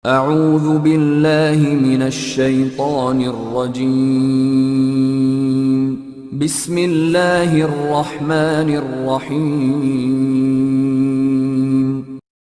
اعوذ باللہ من الشیطان الرجیم بسم اللہ الرحمن الرحیم۔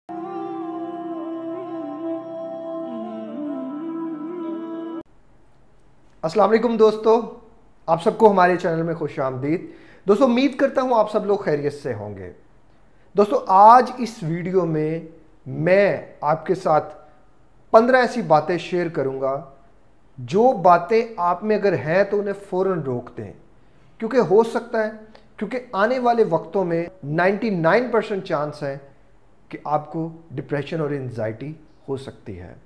السلام علیکم دوستو، آپ سب کو ہمارے چینل میں خوش آمدید۔ دوستو امید کرتا ہوں آپ سب لوگ خیریت سے ہوں گے۔ دوستو آج اس ویڈیو میں آپ کے ساتھ 15 ایسی باتیں شیئر کروں گا جو باتیں آپ میں اگر ہیں تو انہیں فوراً روک دیں، کیونکہ ہو سکتا ہے کیونکہ آنے والے وقتوں میں 99% چانس ہے کہ آپ کو ڈپریشن اور انزائٹی ہو سکتی ہے۔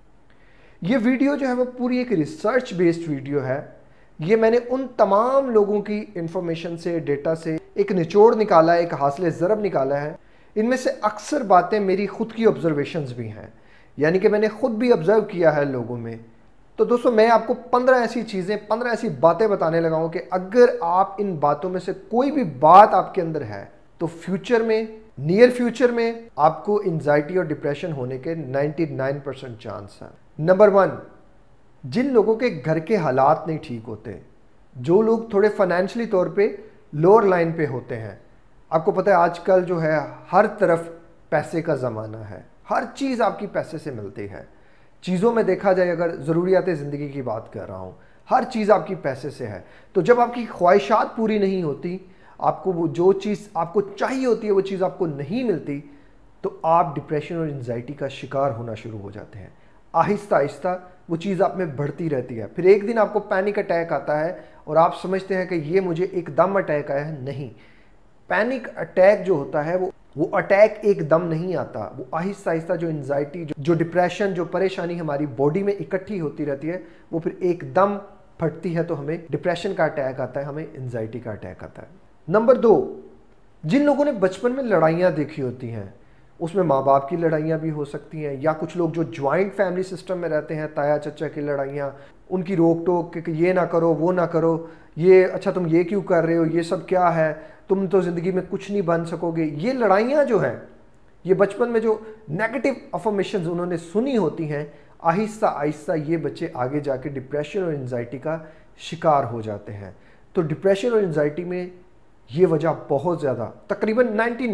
یہ ویڈیو جو ہے وہ پوری ایک ریسرچ بیسڈ ویڈیو ہے۔ یہ میں نے ان تمام لوگوں کی انفارمیشن سے، ڈیٹا سے ایک نچوڑ نکالا ہے، ایک حاصل ضرب نکالا ہے۔ ان میں سے اکثر باتیں میری خود کی آبزرویشنز بھی ہیں، یعنی کہ میں نے خود بھی آبزرو کیا ہے لوگوں میں۔ تو دوستو میں آپ کو 15 ایسی چیزیں، 15 ایسی باتیں بتانے لگا ہوں کہ اگر آپ ان باتوں میں سے کوئی بھی بات آپ کے اندر ہے تو فیوچر میں، نیئر فیوچر میں آپ کو انزائٹی اور ڈپریشن ہونے کے 99% چانس ہیں۔ نمبر 1، جن لوگوں کے گھر کے حالات نہیں ٹھیک ہوتے، جو لوگ تھوڑے فائنینشلی طور پہ لوور لائن پہ ہوتے ہیں۔ آپ کو پتہ ہے آج کل جو ہے ہر طرف پیسے کا زمانہ ہے، ہر چیز آپ کی پیسے سے ملتی ہے۔ چیزوں میں دیکھا جائے، اگر ضروریات زندگی کی بات کر رہا ہوں، ہر چیز آپ کی پیسے سے ہے۔ تو جب آپ کی خواہشات پوری نہیں ہوتی، آپ کو وہ جو چیز آپ کو چاہیے ہوتی ہے وہ چیز آپ کو نہیں ملتی، تو آپ ڈپریشن اور انزائٹی کا شکار ہونا شروع ہو جاتے ہیں۔ آہستہ آہستہ وہ چیز آپ میں بڑھتی رہتی ہے، پھر ایک دن آپ کو پینک اٹیک آتا ہے اور آپ سمجھتے ہیں کہ یہ مجھے ایک دم اٹیک آیا ہے۔ نہیں، پینک اٹیک جو ہوتا ہے وہ اٹیک ایک دم نہیں آتا، وہ آہستہ آہستہ جو انزائٹی، جو ڈپریشن، جو پریشانی ہماری باڈی میں اکٹھی ہوتی رہتی ہے، وہ پھر ایک دم پھٹتی ہے تو ہمیں ڈپریشن کا اٹیک آتا ہے، ہمیں انزائٹی کا اٹیک آتا ہے۔ نمبر 2، جن لوگوں نے بچپن میں لڑائیاں دیکھی ہوتی ہیں، اس میں ماں باپ کی لڑائیاں بھی ہو سکتی ہیں، یا کچھ لوگ جو جوائنٹ فیملی سسٹم میں رہتے ہیں، تایا چچا کی لڑائیاں، ان کی روک ٹوک کہ یہ نہ کرو، وہ نہ کرو، یہ اچھا تم یہ کیوں کر رہے ہو، یہ سب کیا ہے، تم تو زندگی میں کچھ نہیں بن سکو گے۔ یہ لڑائیاں جو ہیں، یہ بچپن میں جو نیگیٹو افرمیشنز انہوں نے سنی ہوتی ہیں، آہستہ آہستہ یہ بچے آگے جا کے ڈپریشن اور انزائٹی کا شکار ہو جاتے ہیں۔ تو ڈپریشن اور انزائٹی میں یہ وجہ بہت زیادہ، تقریباً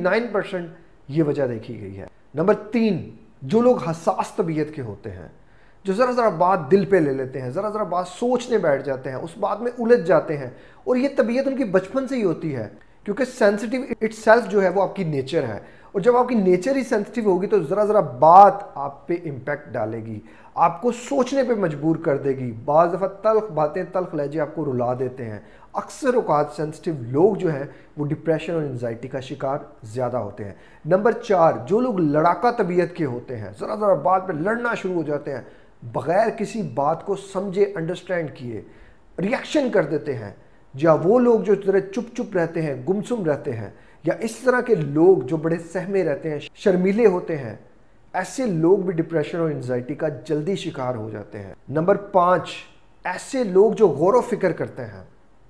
99% یہ وجہ دیکھی گئی ہے۔ نمبر 3، جو لوگ حساس طبیعت کے ہوتے ہیں، جو ذرا ذرا بات دل پہ لے لیتے ہیں، ذرا ذرا بات سوچنے بیٹھ جاتے ہیں، اس بات میں الجھ جاتے ہیں، اور یہ طبیعت ان کی بچپن سے ہی ہوتی ہے، کیونکہ سینسٹیو اٹ سیلف جو ہے وہ آپ کی نیچر ہے، اور جب آپ کی نیچر ہی سینسٹیو ہوگی تو ذرا ذرا بات آپ پہ امپیکٹ ڈالے گی، آپ کو سوچنے پہ مجبور کر دے گی۔ بعض دفعہ تلخ باتیں، تلخ لہجے آپ کو رلا دیتے ہیں۔ اکثر اوقات سینسٹیو لوگ جو ہیں وہ ڈپریشن اور انزائٹی کا شکار زیادہ ہوتے ہیں۔ نمبر 4، جو لوگ لڑاکا طبیعت کے ہوتے ہیں، ذرا ذرا بات پہ لڑنا شروع ہو جاتے ہیں، بغیر کسی بات کو سمجھے، انڈرسٹینڈ کیے ریاکشن کر دیتے ہیں، یا وہ لوگ جو ذرا چپ چپ رہتے ہیں، گمسم رہتے ہیں، یا اس طرح کے لوگ جو بڑے سہمے رہتے ہیں، شرمیلے ہوتے ہیں، ایسے لوگ بھی ڈپریشن اور انزائٹی کا جلدی شکار ہو جاتے ہیں۔ نمبر 5، ایسے لوگ جو غور و فکر کرتے ہیں،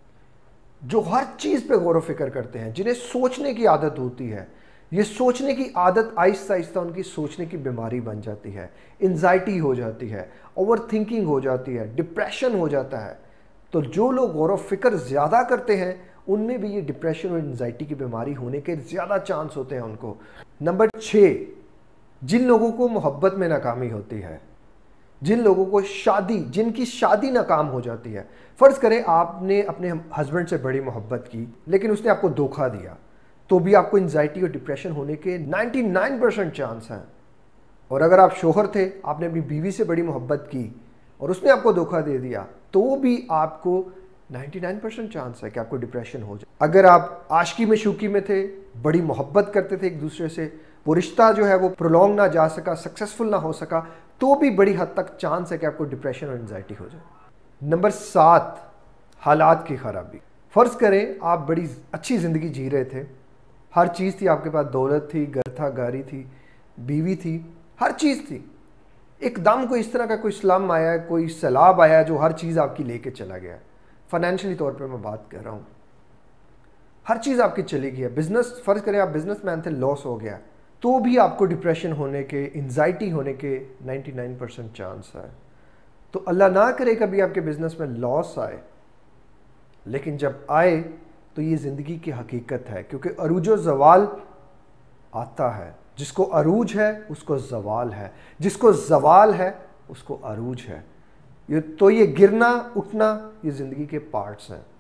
جو ہر چیز پہ غور و فکر کرتے ہیں، جنہیں سوچنے کی عادت ہوتی ہے، یہ سوچنے کی عادت آہستہ آہستہ ان کی سوچنے کی بیماری بن جاتی ہے، انزائٹی ہو جاتی ہے، اوور تھنکنگ ہو جاتی ہے، ڈپریشن ہو جاتا ہے۔ تو جو لوگ غور و فکر زیادہ کرتے ہیں ان میں بھی یہ ڈپریشن اور انزائٹی کی بیماری ہونے کے زیادہ چانس ہوتے ہیں ان کو۔ نمبر 6، جن لوگوں کو محبت میں ناکامی ہوتی ہے، جن لوگوں کو جن کی شادی ناکام ہو جاتی ہے۔ فرض کریں آپ نے اپنے ہسبینڈ سے بڑی محبت کی لیکن اس نے آپ کو دھوکہ دیا، تو بھی آپ کو انزائٹی اور ڈپریشن ہونے کے 99% چانس ہیں۔ اور اگر آپ شوہر تھے، آپ نے اپنی بیوی سے بڑی محبت کی اور اس نے آپ کو دھوکہ دے دیا، تو بھی آپ کو 99% چانس ہے کہ آپ کو ڈپریشن ہو جائے۔ اگر آپ عاشقی میں شوقی میں تھے، بڑی محبت کرتے تھے ایک دوسرے سے، وہ رشتہ جو ہے وہ پرولونگ نہ جا سکا، سکسیسفل نہ ہو سکا، تو بھی بڑی حد تک چانس ہے کہ آپ کو ڈپریشن اور انزائٹی ہو جائے۔ نمبر 7، حالات کی خرابی۔ فرض کریں آپ بڑی اچھی زندگی جی رہے تھے، ہر چیز تھی آپ کے پاس، دولت تھی، گھر تھا، گاڑی تھی، بیوی تھی، ہر چیز تھی۔ ایک دم کوئی اس طرح کا کوئی اسلام آیا ہے، کوئی سیلاب آیا جو ہر چیز آپ کی لے کے چلا گیا ہے۔ فائنینشلی طور پہ میں بات کر رہا ہوں، ہر چیز آپ کی چلی گئی ہے۔ بزنس، فرض کریں آپ بزنس مین تھے، لاس ہو گیا، تو بھی آپ کو ڈپریشن ہونے کے، انزائٹی ہونے کے 99% چانس ہے۔ تو اللہ نہ کرے کبھی آپ کے بزنس میں لاس آئے، لیکن جب آئے تو یہ زندگی کی حقیقت ہے، کیونکہ عروج و زوال آتا ہے۔ جس کو عروج ہے اس کو زوال ہے، جس کو زوال ہے اس کو عروج ہے۔ تو یہ گرنا اٹھنا یہ زندگی کے پارٹس ہیں۔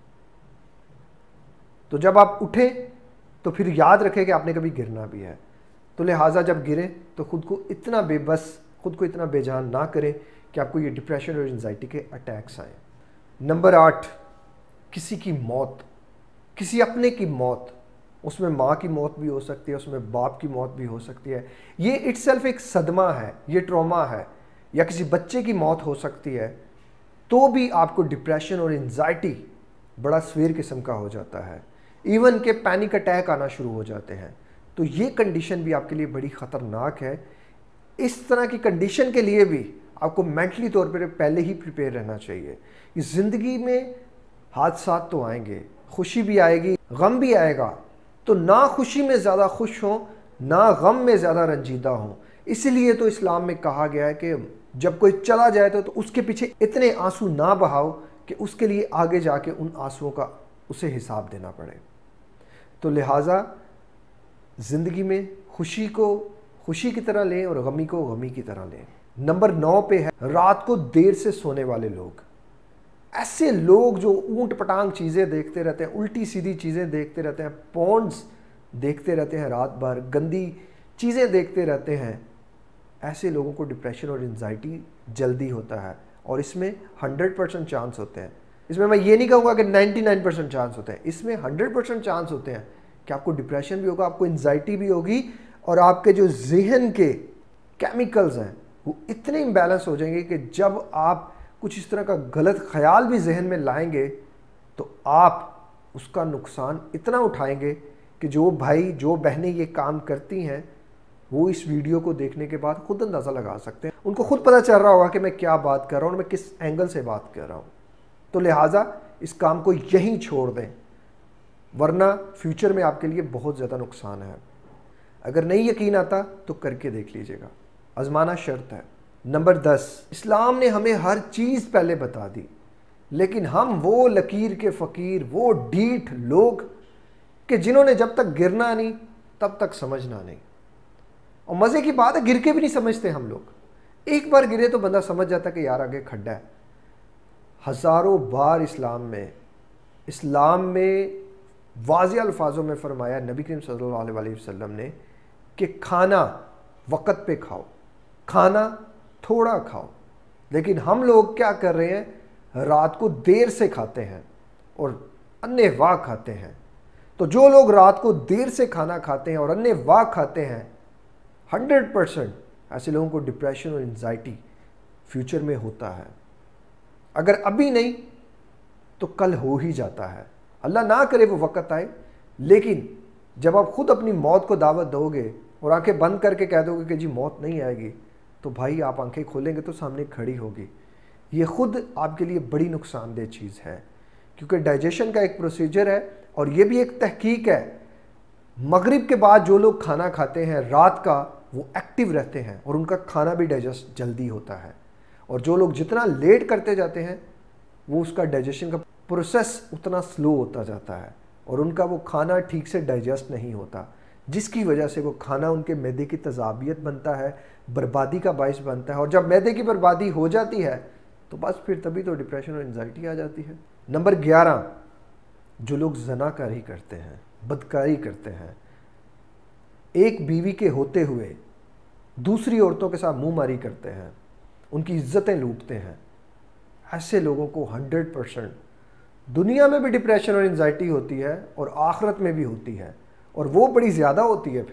تو جب آپ اٹھیں تو پھر یاد رکھیں کہ آپ نے کبھی گرنا بھی ہے، تو لہٰذا جب گریں تو خود کو اتنا بے بس، خود کو اتنا بے جان نہ کریں کہ آپ کو یہ ڈپریشن اور انزائٹی کے اٹیکس آئیں۔ نمبر 8، کسی کی موت، کسی اپنے کی موت، اس میں ماں کی موت بھی ہو سکتی ہے، اس میں باپ کی موت بھی ہو سکتی ہے۔ یہ اٹ سیلف ایک صدمہ ہے، یہ ٹراما ہے، یا کسی بچے کی موت ہو سکتی ہے، تو بھی آپ کو ڈپریشن اور انزائٹی بڑا سویر قسم کا ہو جاتا ہے، ایون کہ پینک اٹیک آنا شروع ہو جاتے ہیں۔ تو یہ کنڈیشن بھی آپ کے لیے بڑی خطرناک ہے۔ اس طرح کی کنڈیشن کے لیے بھی آپ کو مینٹلی طور پر پہلے ہی پریپیئر رہنا چاہیے۔ اس زندگی میں حادثات تو آئیں گے، خوشی بھی آئے گی، غم بھی آئے گا، تو نہ خوشی میں زیادہ خوش ہوں، نہ غم میں زیادہ رنجیدہ ہوں۔ اسی لیے تو اسلام میں کہا گیا ہے کہ جب کوئی چلا جائے تو اس کے پیچھے اتنے آنسو نہ بہاؤ کہ اس کے لیے آگے جا کے ان آنسوؤں کا اسے حساب دینا پڑے۔ تو لہٰذا زندگی میں خوشی کو خوشی کی طرح لیں اور غمی کو غمی کی طرح لیں۔ نمبر 9 پہ ہے رات کو دیر سے سونے والے لوگ۔ ایسے لوگ جو اونٹ پٹانگ چیزیں دیکھتے رہتے ہیں، الٹی سیدھی چیزیں دیکھتے رہتے ہیں، پونز دیکھتے رہتے ہیں رات بھر، گندی چیزیں دیکھتے رہتے ہیں، ایسے لوگوں کو ڈپریشن اور انزائٹی جلدی ہوتا ہے، اور اس میں 100% چانس ہوتے ہیں۔ اس میں یہ نہیں کہوں گا کہ 99% چانس ہوتے ہیں، اس میں 100% چانس ہوتے ہیں کہ آپ کو ڈپریشن بھی ہوگا، آپ کو انزائٹی بھی ہوگی، اور آپ کے جو ذہن کے کیمیکلز ہیں وہ اتنے امبیلنس ہو جائیں گے کہ جب آپ کچھ اس طرح کا غلط خیال بھی ذہن میں لائیں گے تو آپ اس کا نقصان اتنا اٹھائیں گے کہ جو بھائی جو بہنیں یہ کام کرتی ہیں وہ اس ویڈیو کو دیکھنے کے بعد خود اندازہ لگا سکتے ہیں، ان کو خود پتہ چل رہا ہوگا کہ میں کیا بات کر رہا ہوں اور میں کس اینگل سے بات کر رہا ہوں۔ تو لہٰذا اس کام کو یہیں چھوڑ دیں، ورنہ فیوچر میں آپ کے لیے بہت زیادہ نقصان ہے۔ اگر نہیں یقین آتا تو کر کے دیکھ لیجئے گا، آزمانا شرط ہے۔ نمبر 10، اسلام نے ہمیں ہر چیز پہلے بتا دی، لیکن ہم وہ لکیر کے فقیر، وہ ڈھیٹ لوگ کہ جنہوں نے جب تک گرنا نہیں تب تک سمجھنا نہیں۔ اور مزے کی بات ہے گر کے بھی نہیں سمجھتے ہم لوگ، ایک بار گرے تو بندہ سمجھ جاتا کہ یار آگے کھڈا ہے۔ ہزاروں بار اسلام میں واضح الفاظوں میں فرمایا نبی کریم صلی اللہ علیہ وسلم نے کہ کھانا وقت پہ کھاؤ، کھانا تھوڑا کھاؤ، لیکن ہم لوگ کیا کر رہے ہیں، رات کو دیر سے کھاتے ہیں اور انے واہ کھاتے ہیں۔ تو جو لوگ رات کو دیر سے کھانا کھاتے ہیں اور انے واہ کھاتے ہیں، 100% ایسے لوگوں کو ڈپریشن اور انزائٹی فیوچر میں ہوتا ہے۔ اگر ابھی نہیں تو کل ہو ہی جاتا ہے، اللہ نہ کرے وہ وقت آئے، لیکن جب آپ خود اپنی موت کو دعوت دو گے اور آنکھیں بند کر کے کہہ دو گے کہ جی موت نہیں آئے گی، تو بھائی آپ آنکھیں کھولیں گے تو سامنے کھڑی ہوگی۔ یہ خود آپ کے لیے بڑی نقصان دہ چیز ہے، کیونکہ ڈائجیشن کا ایک پروسیجر ہے، اور یہ بھی ایک تحقیق ہے، مغرب کے بعد جو لوگ کھانا کھاتے ہیں رات کا وہ ایکٹیو رہتے ہیں اور ان کا کھانا بھی ڈائجسٹ جلدی ہوتا ہے، اور جو لوگ جتنا لیٹ کرتے جاتے ہیں وہ اس کا ڈائجیشن کا پروسیس اتنا سلو ہوتا جاتا ہے اور ان کا وہ کھانا ٹھیک سے ڈائجسٹ نہیں ہوتا، جس کی وجہ سے وہ کھانا ان کے معدے کی تذابیت بنتا ہے، بربادی کا باعث بنتا ہے، اور جب معدے کی بربادی ہو جاتی ہے تو بس پھر تبھی تو ڈپریشن اور انزائٹی آ جاتی ہے۔ نمبر 11، جو لوگ زناکاری کرتے ہیں، بدکاری کرتے ہیں، ایک بیوی کے ہوتے ہوئے دوسری عورتوں کے ساتھ منہ ماری کرتے ہیں، ان کی عزتیں لوٹتے ہیں، ایسے لوگوں کو 100% دنیا میں بھی ڈپریشن اور انزائٹی ہوتی ہے اور آخرت میں بھی ہوتی ہے، اور وہ بڑی زیادہ ہوتی ہے۔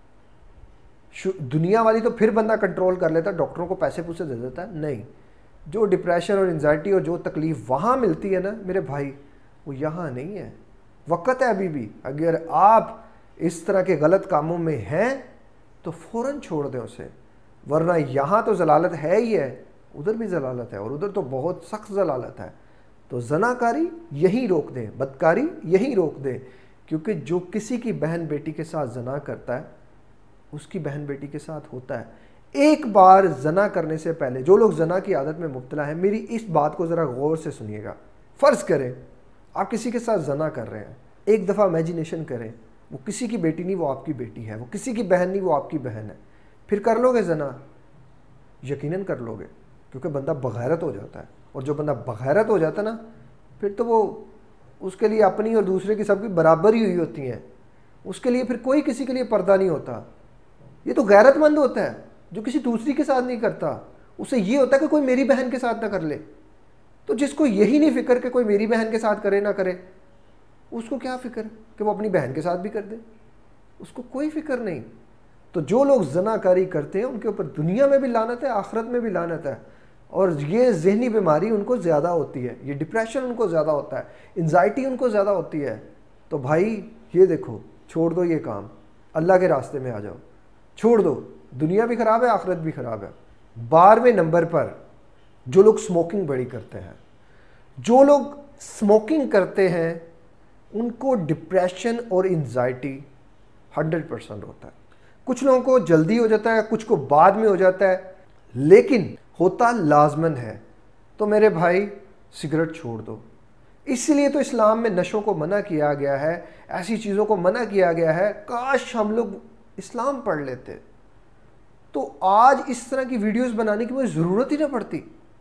پھر دنیا والی تو پھر بندہ کنٹرول کر لیتا ہے، ڈاکٹروں کو پیسے پوسے دے دیتا ہے، نہیں، جو ڈپریشن اور انزائٹی اور جو تکلیف وہاں ملتی ہے نا میرے بھائی، وہ یہاں نہیں ہے۔ وقت ہے ابھی بھی، اگر آپ اس طرح کے غلط کاموں میں ہیں تو فوراً چھوڑ دیں اسے، ورنہ یہاں تو ضلالت ہے ہی ہے، ادھر بھی ضلالت ہے، اور ادھر تو بہت سخت ضلالت ہے۔ تو زناکاری یہیں روک دیں، بدکاری یہیں روک دیں، کیونکہ جو کسی کی بہن بیٹی کے ساتھ زنا کرتا ہے اس کی بہن بیٹی کے ساتھ ہوتا ہے۔ ایک بار زنا کرنے سے پہلے جو لوگ زنا کی عادت میں مبتلا ہیں، میری اس بات کو ذرا غور سے سنیے گا۔ فرض کریں آپ کسی کے ساتھ زنا کر رہے ہیں، ایک دفعہ امیجینیشن کریں، وہ کسی کی بیٹی نہیں، وہ آپ کی بیٹی ہے، وہ کسی کی بہن نہیں، وہ آپ کی بہن ہے، پھر کر لو گے زنا؟ یقیناً کر لو گے، کیونکہ بندہ بغیرت ہو جاتا ہے، اور جو بندہ بغیرت ہو جاتا ہے نا، پھر تو وہ اس کے لیے اپنی اور دوسرے کی سب کی برابر ہی ہوئی ہوتی ہیں، اس کے لیے پھر کوئی کسی کے لیے پردہ نہیں ہوتا۔ یہ تو غیرت مند ہوتا ہے جو کسی دوسری کے ساتھ نہیں کرتا، اسے یہ ہوتا ہے کہ کوئی میری بہن کے ساتھ نہ کر لے۔ تو جس کو یہی نہیں فکر کہ کوئی میری بہن کے ساتھ کرے نہ کرے، اس کو کیا فکر کہ وہ اپنی بہن کے ساتھ بھی کر دے؟ اس کو کوئی فکر نہیں۔ تو جو لوگ زنا کاری کرتے ہیں ان کے اوپر دنیا میں بھی لعنت ہے، آخرت میں بھی لعنت ہے، اور یہ ذہنی بیماری ان کو زیادہ ہوتی ہے، یہ ڈپریشن ان کو زیادہ ہوتا ہے، انزائٹی ان کو زیادہ ہوتی ہے۔ تو بھائی یہ دیکھو، چھوڑ دو یہ کام، اللہ کے راستے میں آ جاؤ، چھوڑ دو، دنیا بھی خراب ہے، آخرت بھی خراب ہے۔ 12ویں نمبر پر جو لوگ سموکنگ بڑی کرتے ہیں، جو لوگ سموکنگ کرتے ہیں ان کو ڈپریشن اور انزائٹی 100% ہوتا ہے۔ کچھ لوگوں کو جلدی ہو جاتا ہے، کچھ کو بعد میں ہو جاتا ہے، لیکن ہوتا لازمن ہے۔ تو میرے بھائی سگریٹ چھوڑ دو۔ اس لیے تو اسلام میں نشوں کو منع کیا گیا ہے، ایسی چیزوں کو منع کیا گیا ہے۔ کاش ہم لوگ اسلام پڑھ لیتے تو آج اس طرح کی ویڈیوز بنانے کی مجھے ضرورت ہی نہ پڑتی۔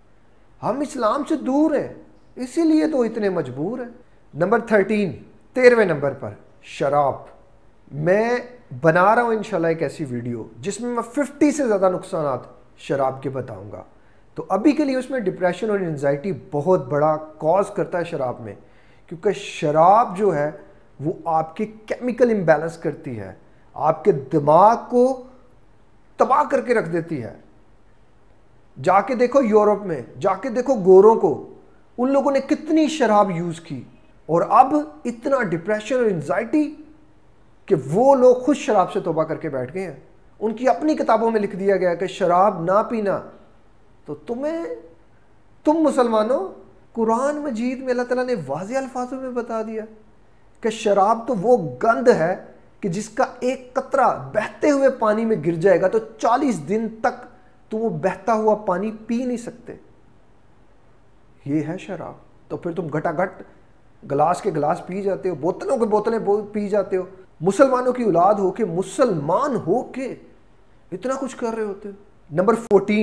ہم اسلام سے دور ہیں، اسی لیے تو اتنے مجبور ہیں۔ نمبر 13ویں نمبر پر شراب۔ میں بنا رہا ہوں انشاءاللہ ایک ایسی ویڈیو جس میں 50 سے زیادہ نقصانات شراب کے بتاؤں گا۔ تو ابھی کے لیے اس میں ڈپریشن اور انزائٹی بہت بڑا کاز کرتا ہے شراب میں، کیونکہ شراب جو ہے وہ آپ کے کیمیکل امبیلنس کرتی ہے، آپ کے دماغ کو تباہ کر کے رکھ دیتی ہے۔ جا کے دیکھو یورپ میں، جا کے دیکھو گوروں کو، ان لوگوں نے کتنی شراب یوز کی، اور اب اتنا ڈپریشن اور انزائٹی کہ وہ لوگ خود شراب سے توبہ کر کے بیٹھ گئے ہیں۔ ان کی اپنی کتابوں میں لکھ دیا گیا کہ شراب نہ پینا۔ تو تم مسلمانوں، قرآن مجید میں اللہ تعالیٰ نے واضح الفاظوں میں بتا دیا کہ شراب تو وہ گند ہے کہ جس کا ایک قطرہ بہتے ہوئے پانی میں گر جائے گا تو 40 دن تک تم وہ بہتا ہوا پانی پی نہیں سکتے۔ یہ ہے شراب۔ تو پھر تم گھٹا گھٹ گلاس کے گلاس پی جاتے ہو، بوتلوں کے بوتلیں پی جاتے ہو، مسلمانوں کی اولاد ہو کے، مسلمان ہو کے اتنا کچھ کر رہے ہوتے ہو۔ نمبر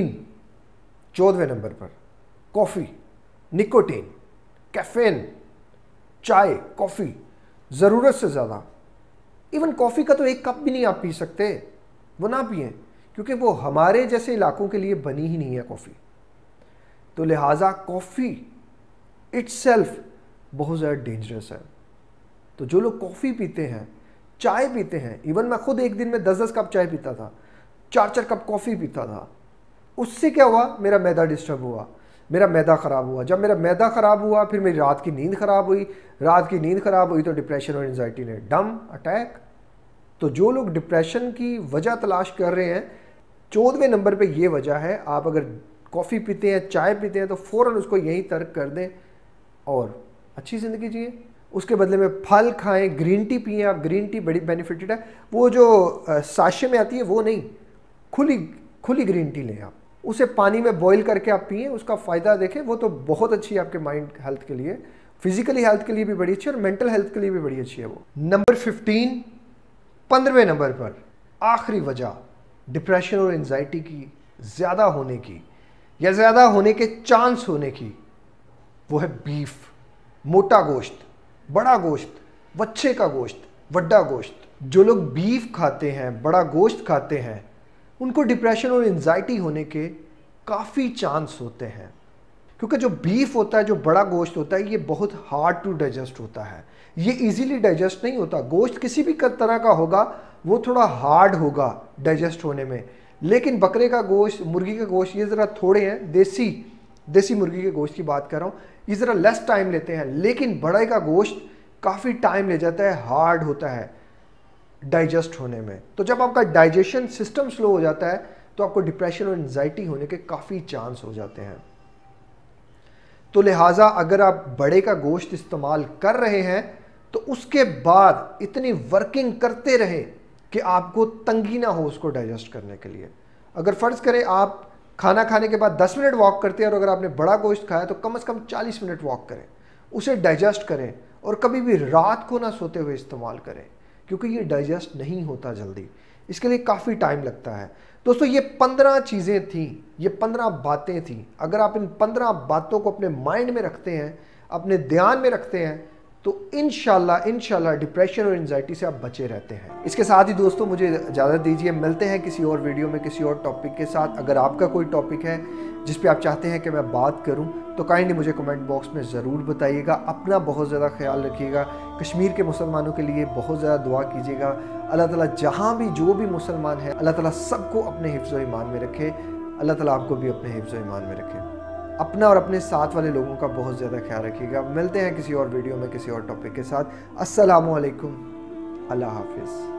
14ویں نمبر پر کافی، نکوٹین، کیفین، چائے، کافی ضرورت سے زیادہ۔ ایون کافی کا تو ایک کپ بھی نہیں آپ پی سکتے، وہ نہ پئیں، کیونکہ وہ ہمارے جیسے علاقوں کے لیے بنی ہی نہیں ہے کافی۔ تو لہٰذا کافی اٹ سیلف بہت زیادہ ڈینجرس ہے۔ تو جو لوگ کافی پیتے ہیں، چائے پیتے ہیں، ایون میں خود ایک دن میں 10 کپ چائے پیتا تھا، 4 کپ کافی پیتا تھا، اس سے کیا ہوا؟ میرا معدہ ڈسٹرب ہوا، میرا معدہ خراب ہوا۔ جب میرا معدہ خراب ہوا پھر میری رات کی نیند خراب ہوئی، رات کی نیند خراب ہوئی تو ڈپریشن اور انزائٹی نے ڈم اٹیک۔ تو جو لوگ ڈپریشن کی وجہ تلاش کر رہے ہیں، 14ویں نمبر پہ یہ وجہ ہے۔ آپ اگر کافی پیتے ہیں، چائے پیتے ہیں تو فوراً اس کو یہیں ترک کر دیں اور اچھی زندگی جئیں۔ اس کے بدلے میں پھل کھائیں، گرین ٹی پئیں۔ آپ گرین ٹی بڑی بینیفٹڈ ہے، وہ جو ساشے میں آتی ہے وہ نہیں، کھلی گرین ٹی لیں آپ، اسے پانی میں بوائل کر کے آپ پئیں، اس کا فائدہ دیکھیں، وہ تو بہت اچھی ہے آپ کے مائنڈ ہیلتھ کے لیے، فزیکلی ہیلتھ کے لیے بھی بڑی اچھی ہے اور مینٹل ہیلتھ کے لیے بھی بڑی اچھی ہے وہ۔ نمبر 15ویں نمبر پر آخری وجہ ڈپریشن اور انزائٹی کی زیادہ ہونے کی یا زیادہ ہونے کے چانس ہونے کی، وہ ہے بیف، موٹا گوشت، بڑا گوشت، وچھے کا گوشت، وڈا گوشت۔ جو لوگ بیف کھاتے ہیں، بڑا گوشت کھاتے ہیں، ان کو ڈپریشن اور انزائٹی ہونے کے کافی چانس ہوتے ہیں، کیونکہ جو بیف ہوتا ہے، جو بڑا گوشت ہوتا ہے، یہ بہت ہارڈ ٹو ڈائجسٹ ہوتا ہے، یہ ایزیلی ڈائجسٹ نہیں ہوتا۔ گوشت کسی بھی طرح کا ہوگا وہ تھوڑا ہارڈ ہوگا ڈائجسٹ ہونے میں، لیکن بکرے کا گوشت، مرغی کا گوشت یہ ذرا تھوڑے ہیں، دیسی مرغی کے گوشت کی بات کر رہا ہوں، یہ ذرا لیس ٹائم لیتے ہیں، لیکن بڑے کا گوشت کافی ٹائم لے جاتا ہے، ہارڈ ہوتا ہے ڈائجسٹ ہونے میں۔ تو جب آپ کا ڈائجیشن سسٹم سلو ہو جاتا ہے تو آپ کو ڈپریشن اور انزائٹی ہونے کے کافی چانس ہو جاتے ہیں۔ تو لہٰذا اگر آپ بڑے کا گوشت استعمال کر رہے ہیں تو اس کے بعد اتنی ورکنگ کرتے رہیں کہ آپ کو تنگی نہ ہو اس کو ڈائجسٹ کرنے کے لیے. اگر فرض کریں آپ کھانا کھانے کے بعد 10 منٹ واک کرتے ہیں اور اگر آپ نے بڑا گوشت کھایا تو کم از کم 40 منٹ واک کریں, اسے ڈائجسٹ کریں, اور کبھی بھی رات کو نہ سوتے ہوئے استعمال کریں کیونکہ یہ ڈائجسٹ نہیں ہوتا جلدی, اس کے لیے کافی ٹائم لگتا ہے. دوستو یہ 15 چیزیں تھیں, یہ 15 باتیں تھیں. اگر آپ ان 15 باتوں کو اپنے مائنڈ میں رکھتے ہیں, اپنے دھیان میں رکھتے ہیں, تو انشاءاللہ ڈپریشن اور انزائٹی سے آپ بچے رہتے ہیں. اس کے ساتھ ہی دوستو مجھے اجازت دیجیے, ملتے ہیں کسی اور ویڈیو میں کسی اور ٹاپک کے ساتھ. اگر آپ کا کوئی ٹاپک ہے جس پہ آپ چاہتے ہیں کہ میں بات کروں تو کائنڈلی مجھے کمنٹ باکس میں ضرور بتائیے گا. اپنا بہت زیادہ خیال رکھیے گا. کشمیر کے مسلمانوں کے لیے بہت زیادہ دعا کیجیے گا. اللہ تعالیٰ جہاں بھی جو بھی مسلمان ہیں, اللہ تعالیٰ سب کو اپنے حفظ و ایمان میں رکھے. اللہ تعالیٰ آپ کو بھی اپنے حفظ و ایمان میں رکھے. اپنا اور اپنے ساتھ والے لوگوں کا بہت زیادہ خیال رکھیے گا. ملتے ہیں کسی اور ویڈیو میں کسی اور ٹاپک کے ساتھ. السلام علیکم. اللہ حافظ.